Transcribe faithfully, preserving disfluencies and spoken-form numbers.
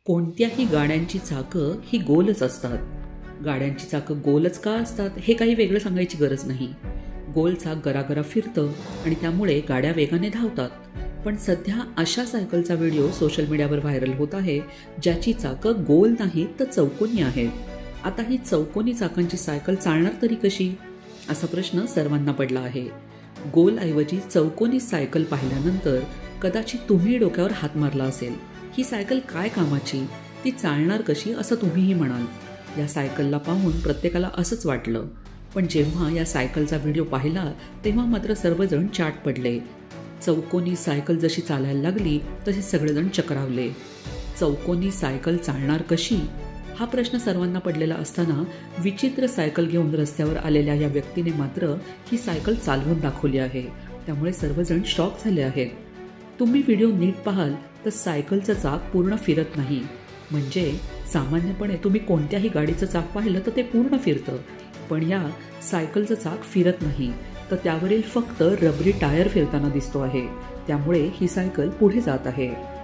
कोणत्याही गाड्यांची चाकं ही गोलच असतात. गाड्यांची चाकं गोलच का असतात हे काही वेगळं सांगायची गरज नाही. गोल चाक गरागरा फिरतं आणि त्यामुळे गाड्या वेगाने धावतात. पण सध्या अशा सायकलचा व्हिडिओ सोशल मीडियावर व्हायरल होत आहे ज्याची चाकं गोल नाहीत तर चौकोनी आहेत. आता ही चौकोनी चाकांची सायकल चालणार तरी कशी असा प्रश्न सर्वांना पडला आहे. गोल ऐवजी चौकोनी सायकल पाहिल्यानंतर कदाचित तुम्ही डोक्यावर हात मारला असेल. ही सायकल काय कामाची, ती चालणार कशी असं तुम्हीही म्हणाल. या सायकलला पाहून प्रत्येकाला असंच वाटलं. पण जेव्हा या सायकलचा व्हिडिओ पाहिला तेव्हा मात्र सर्वजण चाट पडले. चौकोनी सायकल जशी चालायला लागली तसे सगळेजण चक्रावले. चौकोनी सायकल चालणार कशी हा प्रश्न सर्वांना पडलेला असताना विचित्र सायकल घेऊन रस्त्यावर आलेल्या या व्यक्तीने मात्र ही सायकल चालवून दाखवली आहे. त्यामुळे सर्वजण शॉक झाले आहेत. तुम्ही व्हिडिओ नीट पाहाल तर सायकलचं चाक पूर्ण फिरत नाही. म्हणजे सामान्यपणे तुम्ही कोणत्याही गाडीचं चाक पाहिलं तर ते पूर्ण फिरतं, पण या सायकलचं चाक फिरत नाही. तर त्यावरील फक्त रबरी टायर फिरताना दिसतो आहे. त्यामुळे ही सायकल पुढे जात आहे.